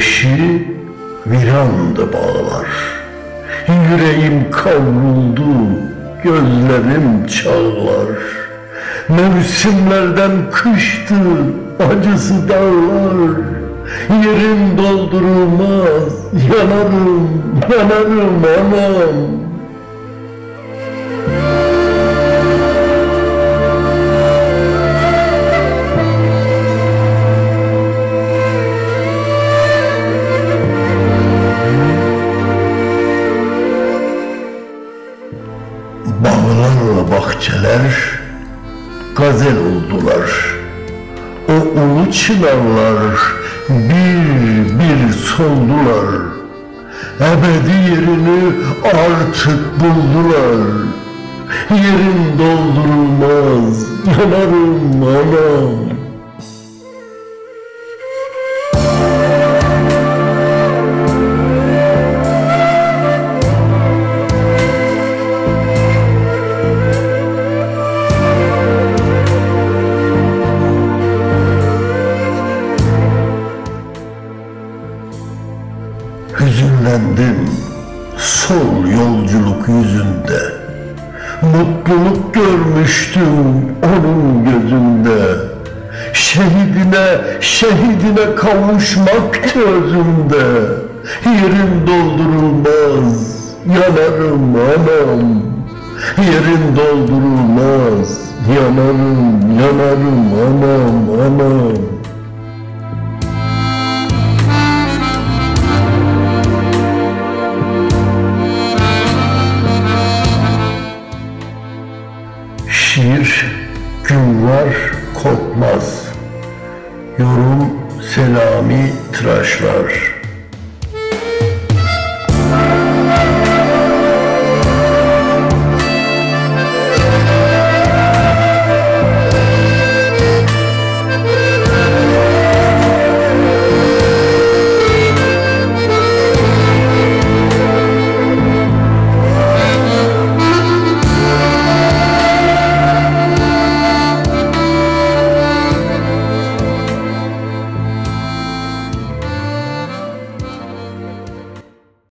Güneşi virandı bağlar. Yüreğim kavruldu, gözlerim çağlar. Mevsimlerden kıştı, acısı dağlar. Yerim doldurulmaz, yanarım, yanarım anam. Bağlarla bahçeler gazel oldular. O ulu çınarlar bir bir soldular. Ebedi yerini artık buldular. Yerim doldurulmaz, yanarım anam. Hüzünlendim sol yolculuk yüzünde. Mutluluk görmüştüm onun gözünde. Şehidine kavuşmak özümde. Yerim doldurulmaz, yanarım anam. Yerim doldurulmaz, yanarım, yanarım anam, anam. Şiir gün var kopmaz. Yorum Selami Tıraşlar.